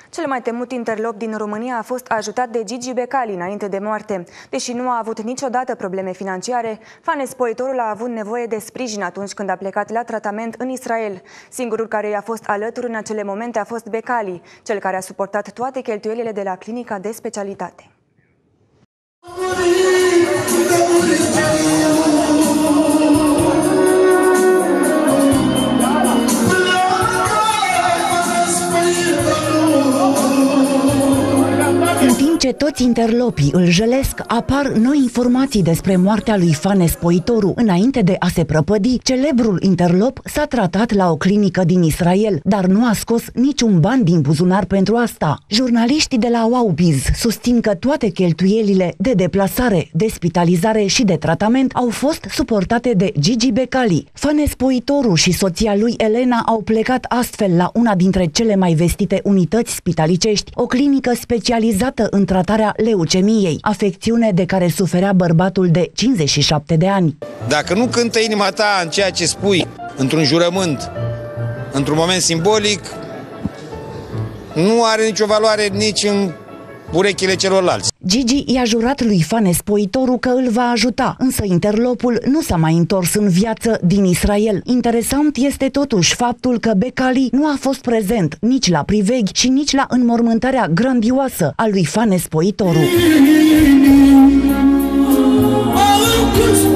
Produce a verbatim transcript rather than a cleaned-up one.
Cel mai temut interlop din România a fost ajutat de Gigi Becali înainte de moarte. Deși nu a avut niciodată probleme financiare, Fanes Poitorul a avut nevoie de sprijin atunci când a plecat la tratament în Israel. Singurul care i-a fost alături în acele momente a fost Becali, cel care a suportat toate cheltuielile de la clinica de specialitate. În timp ce toți interlopii îl jălesc, apar noi informații despre moartea lui Fanes Poitoru. Înainte de a se prăpădi, celebrul interlop s-a tratat la o clinică din Israel, dar nu a scos niciun ban din buzunar pentru asta. Jurnaliștii de la Wowbiz susțin că toate cheltuielile de deplasare, de spitalizare și de tratament au fost suportate de Gigi Becali. Fanes Poitoru și soția lui Elena au plecat astfel la una dintre cele mai vestite unități spitalicești, o clinică specializată în tratarea leucemiei, afecțiune de care suferea bărbatul de cincizeci și șapte de ani. Dacă nu cântă inima ta în ceea ce spui, într-un jurământ, într-un moment simbolic, nu are nicio valoare nici în urechile celorlalți. Gigi i-a jurat lui Fanes Poitoru că îl va ajuta, însă interlopul nu s-a mai întors în viață din Israel. Interesant este totuși faptul că Becali nu a fost prezent nici la priveghi și nici la înmormântarea grandioasă a lui Fanes Poitoru.